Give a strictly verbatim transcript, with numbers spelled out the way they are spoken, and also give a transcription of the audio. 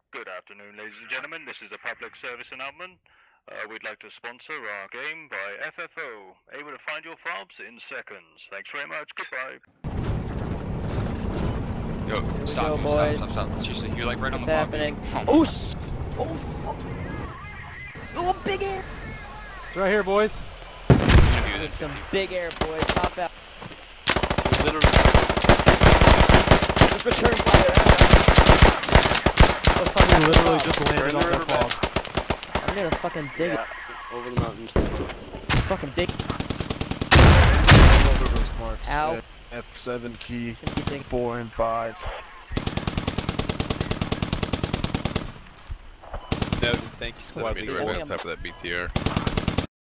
Good afternoon, ladies and gentlemen. This is a public service announcement. Uh, we'd like to sponsor our game by F F O. Able to find your fobs in seconds. Thanks very much. Goodbye. Yo, stop, go, you, boys. stop, stop, stop. Seriously, you're like right What's on the happening? bump. Oh, s oh, fuck. Oh, big air. It's right here, boys. There's some big air, boys. Hop out. Literally. Just return fire. Let's fucking literally just landed on that fog. I'm gonna fucking dig Yeah, it. over the mountains. Fucking dig. Over those marks. Ow. F seven key, Just gonna keep digging. four and five. No, thank you, Let squad me leader. directly on top of that B T R.